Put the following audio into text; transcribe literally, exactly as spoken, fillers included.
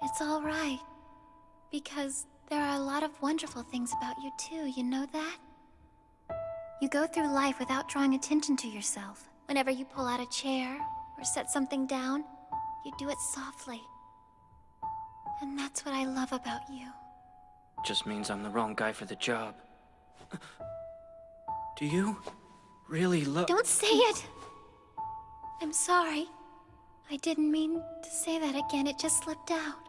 It's all right. Because there are a lot of wonderful things about you too, you know that? You go through life without drawing attention to yourself. Whenever you pull out a chair or set something down, you do it softly. And that's what I love about you. Just means I'm the wrong guy for the job. Do you really love— Don't say it! I'm sorry. I didn't mean to say that again, it just slipped out.